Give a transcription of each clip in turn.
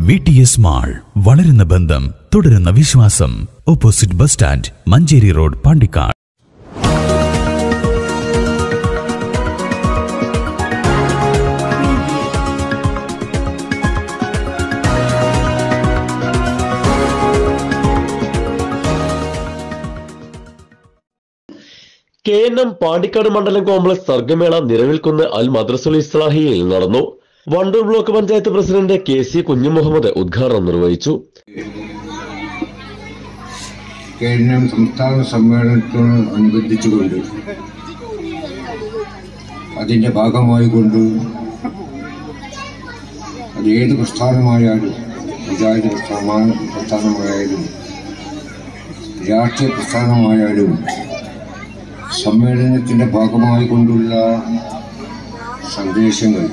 VTS mall, വളരുന്ന ബന്ധം, തുടരുന്ന വിശ്വാസം. Opposite bus stand, Manjeri road, Pandikkad. KNM Pandikkad മണ്ഡലം കോംപ്ലക്സ് സർഗമേള നിലവിൽക്കുന്ന് അൽ മദ്രസുൽ ഇസ്ലാഹിയയിൽ നടന്നു. Wandoor block panchayat president KC Kunhumuhammed ഉദ്ഘാടനം നിർവഹിച്ചു. KNM സംസ്ഥാന സമ്മേളനത്തോടനുബന്ധിച്ചുകൊണ്ട് അതിൻ്റെ ഭാഗമായിക്കൊണ്ട് അത് ഏത് പ്രസ്ഥാനമായാലും, മുജാഹിദ് പ്രസ്ഥാനമായാലും രാഷ്ട്രീയ പ്രസ്ഥാനമായാലും സമ്മേളനത്തിൻ്റെ ഭാഗമായി കൊണ്ടുള്ള സന്ദേശങ്ങൾ,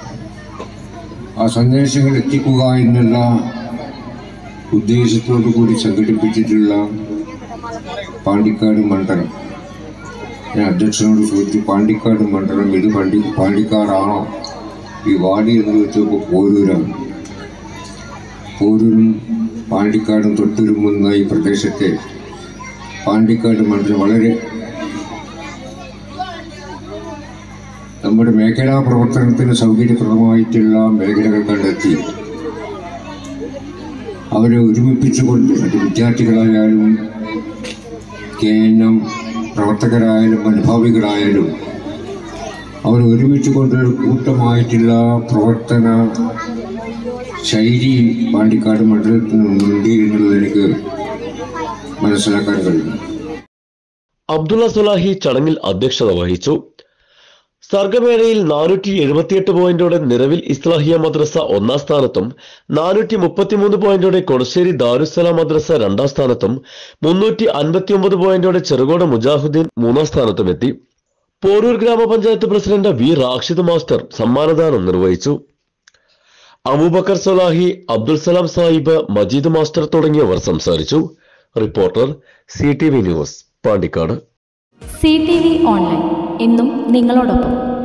ആ സന്ദേശങ്ങൾ എത്തിക്കുക എന്നുള്ള ഉദ്ദേശത്തോടു കൂടി സംഘടിപ്പിച്ചിട്ടുള്ള പാണ്ടിക്കാട് മണ്ഡലം, ഞാൻ അധ്യക്ഷനോട് ചോദിച്ചു, പാണ്ടിക്കാട് മണ്ഡലം ഇത് പാണ്ടിക്കാടാണോ ഈ വാർഡ് എന്ന് ചോദിച്ചപ്പോൾ പോരൂരാണ്. പോരൂരും പാണ്ടിക്കാടും തൊട്ടുരുമുന്ന ഈ പ്രദേശത്തെ പാണ്ടിക്കാട് മണ്ഡലം വളരെ നമ്മുടെ മേഖലാ പ്രവർത്തനത്തിന് സൗകര്യപ്രദമായിട്ടുള്ള മേഖലകൾ കണ്ടെത്തി അവരെ ഒരുമിപ്പിച്ചുകൊണ്ട്, അത് വിദ്യാർത്ഥികളായാലും KNM പ്രവർത്തകരായാലും അനുഭാവികളായാലും അവർ ഒരുമിച്ചുകൊണ്ടൊരു കൂട്ടമായിട്ടുള്ള പ്രവർത്തന ശൈലി പാണ്ടിക്കാട് മണ്ഡലത്തിനുണ്ട് എന്നുള്ളത് എനിക്ക് മനസ്സിലാക്കാൻ കഴിയും. അബ്ദുള്ള സുലാഹി ചടങ്ങിൽ അധ്യക്ഷത വഹിച്ചു. സർഗമേളയിൽ 478 പോയിന്റോടെ നിലവിൽ ഇസ്ലാഹിയ മദ്രസ 1ാം സ്ഥാനത്തും 433 പോയിന്റോടെ കൊടശ്ശേരി ദാരുസ്സലാം മദ്രസ 2ാം സ്ഥാനത്തും 359 പോയിന്റോടെ ചെറുകോട് മുജാഹിദ്ദീൻ 3ാം സ്ഥാനത്തും എത്തി. Poroor grama panchayat president V Rashid master സമ്മാനദാനം നിർവഹിച്ചു. അബൂബക്കർ സുലാഹി, അബ്ദുൽ സലാം സാഹിബ്, മജീദ് മാസ്റ്റർ തുടങ്ങിയവർ സംസാരിച്ചു. Reporter CTV news, Pandikkad. CTV online, എന്നും നിങ്ങളോടൊപ്പം.